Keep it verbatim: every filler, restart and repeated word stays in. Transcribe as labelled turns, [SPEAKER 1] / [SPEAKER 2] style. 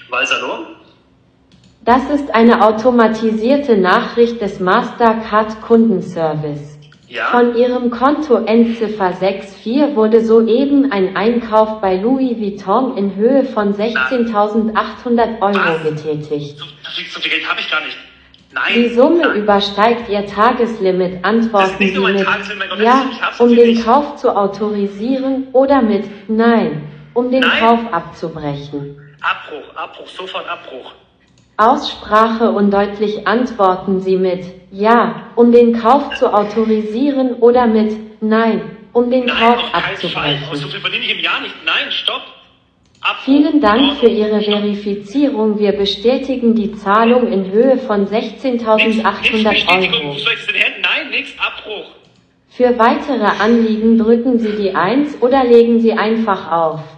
[SPEAKER 1] Weiß, hallo?
[SPEAKER 2] Das ist eine automatisierte Nachricht des Mastercard-Kundenservice.
[SPEAKER 1] Ja?
[SPEAKER 2] Von Ihrem Konto Endziffer sechs vier wurde soeben ein Einkauf bei Louis Vuitton in Höhe von sechzehntausendachthundert Euro
[SPEAKER 1] Was?
[SPEAKER 2] getätigt.
[SPEAKER 1] So, so, viel, so viel Geld habe ich gar nicht. Nein.
[SPEAKER 2] Die Summe
[SPEAKER 1] Nein.
[SPEAKER 2] übersteigt Ihr Tageslimit.
[SPEAKER 1] Das ist
[SPEAKER 2] Antworten
[SPEAKER 1] nicht
[SPEAKER 2] Sie
[SPEAKER 1] nur mein
[SPEAKER 2] mit
[SPEAKER 1] Tageslimit, mein Gott,
[SPEAKER 2] Ja,
[SPEAKER 1] ich hab's so
[SPEAKER 2] um
[SPEAKER 1] viel
[SPEAKER 2] den
[SPEAKER 1] nicht.
[SPEAKER 2] Kauf zu autorisieren, oder mit Nein, um den
[SPEAKER 1] Nein.
[SPEAKER 2] Kauf abzubrechen.
[SPEAKER 1] Abbruch, Abbruch, sofort Abbruch.
[SPEAKER 2] Aussprache undeutlich. Antworten Sie mit Ja, um den Kauf zu autorisieren, oder mit Nein, um den
[SPEAKER 1] Nein,
[SPEAKER 2] Kauf
[SPEAKER 1] auf keinen Fall. Aber
[SPEAKER 2] abzubrechen.
[SPEAKER 1] so viel verdiene ich im Jahr nicht. Nein, stopp. Abbruch.
[SPEAKER 2] Vielen Dank
[SPEAKER 1] Ordnung.
[SPEAKER 2] für Ihre
[SPEAKER 1] Stopp.
[SPEAKER 2] Verifizierung. Wir bestätigen die Zahlung in Höhe von
[SPEAKER 1] Nix, nix
[SPEAKER 2] sechzehntausendachthundert
[SPEAKER 1] Bestätigung.
[SPEAKER 2] Euro.
[SPEAKER 1] Soll ich das in den Händen? Nein, nix. Abbruch.
[SPEAKER 2] Für weitere Anliegen drücken Sie die eins oder legen Sie einfach auf.